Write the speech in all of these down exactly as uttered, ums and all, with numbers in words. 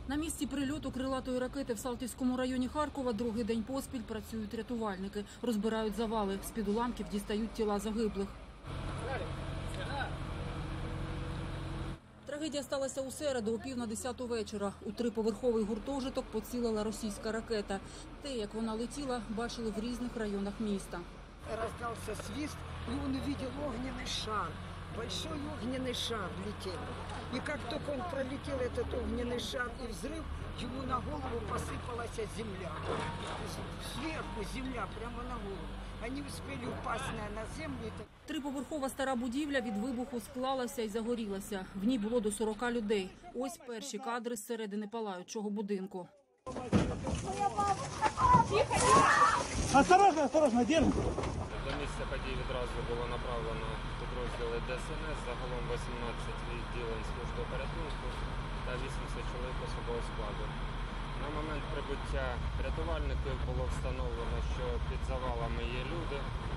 На місці прильоту крилатої ракети в Салтівському районі Харкова другий день поспіль працюють рятувальники. Розбирають завали. З-під уламків дістають тіла загиблих. Трагедія сталася у середу, о пів на десяту вечора. У триповерховий гуртожиток поцілила російська ракета. Те, як вона летіла, бачили в різних районах міста. Раздался свист, и он увидел огненный шар. Большой огненный шар летел. И как только он пролетел, этот огненный шар и взрыв, ему на голову посыпалась земля. Сверху земля, прямо на голову. Они успели упасть на землю. Триповерхова стара будівля від вибуху склалася і загорілася. В ній було до сорока людей. Ось перші кадри з середини палаючого будинку. Осторожно, осторожно, держим. До місця подій відразу було направлено підрозділи Д С Н С, загалом вісімнадцять відділень служби порятунку та вісімдесят чоловік особового складу. На момент прибуття рятувальників було встановлено, що під завалами є люди.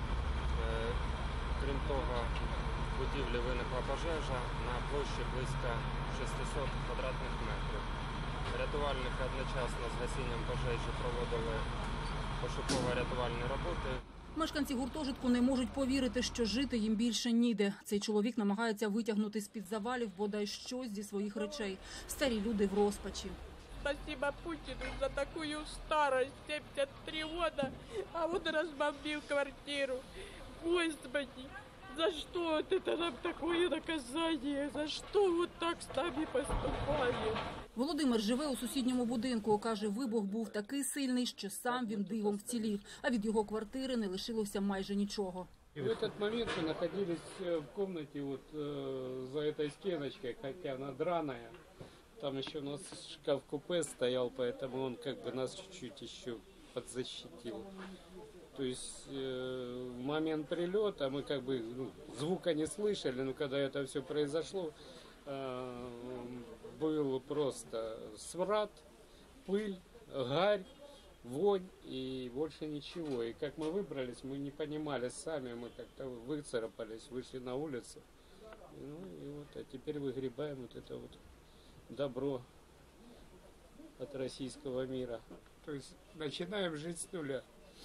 Крім того, в будівлі виникла пожежа на площі близько шестисот квадратних метрів. Рятувальники одночасно з гасінням пожежі проводили пошуково-рятувальні роботи. Мешканці гуртожитку не можуть повірити, що жити їм більше ніде. Цей чоловік намагається витягнути з-під завалів бодай щось зі своїх речей. Старі люди в розпачі. Спасибо Путину за такую старость, семьдесят три года, а он разбомбил квартиру. Господи, за что вот это нам такое наказание? За что вот так с нами поступали? Володимир живе у сусідньому будинку. Каже, вибух був такий сильний, що сам він дивом вцілів. А від його квартири не лишилося майже нічого. В этот момент мы находились в комнате вот э, за этой стеночкой, хотя она драная. Там еще у нас шкаф-купе стоял, поэтому он как бы нас чуть-чуть еще подзащитил. То есть э, в момент прилета мы как бы ну, звука не слышали, но когда это все произошло, э, был просто смрад, пыль, гарь, вонь и больше ничего. И как мы выбрались, мы не понимали сами, мы как-то выцарапались, вышли на улицу. Ну и вот, а теперь выгребаем вот это вот добро от российского мира. То есть начинаем жить с нуля.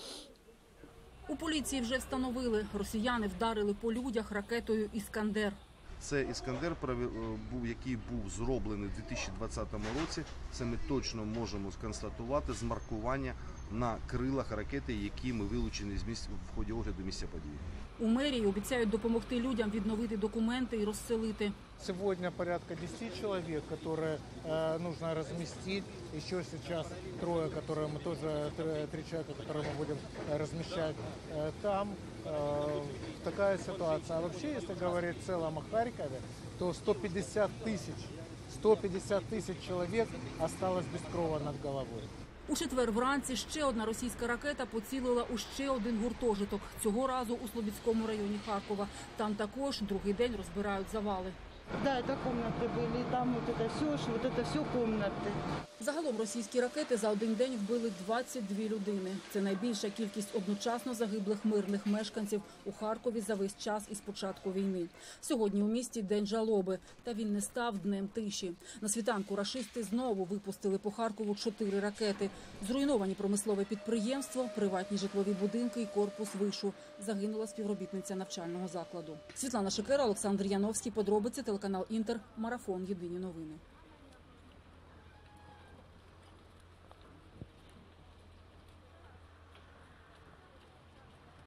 У поліції вже встановили, росіяни вдарили по людях ракетою «Іскандер». Це «Іскандер», який був зроблений у дві тисячі двадцятому році. Це ми точно можемо сконстатувати з маркування на крилах ракети, які ми вилучені з місць в ході огляду місця події. У мерії обіцяють допомогти людям відновити документи і розселити. Сегодня порядка десяти человек, которые э, нужно разместить. Еще сейчас трое, которые мы тоже, три человека, которые мы будем размещать э, там. Э, такая ситуация. А вообще, если говорить в целом о Харькове, то сто пятьдесят тысяч, сто пятьдесят тысяч человек осталось без крова над головой. У четвер вранці ще одна російська ракета поцілила у ще один гуртожиток. Цього разу у Слобідському районі Харкова. Там також другий день розбирають завали. Да, это комнаты были, там вот это все, вот это все комнаты. Загалом російські ракети за один день вбили двадцять дві людини. Це найбільша кількість одночасно загиблих мирних мешканців у Харкові за весь час із початку війни. Сьогодні у місті день жалоби, та він не став днем тиші. На світанку рашисти знову випустили по Харкову чотири ракети. Зруйновані промислове підприємство, приватні житлові будинки і корпус вишу. Загинула співробітниця навчального закладу. Світлана Шикера, Олександр Яновський. Подробиці, телеканал Інтер. Марафон. Єдині новини.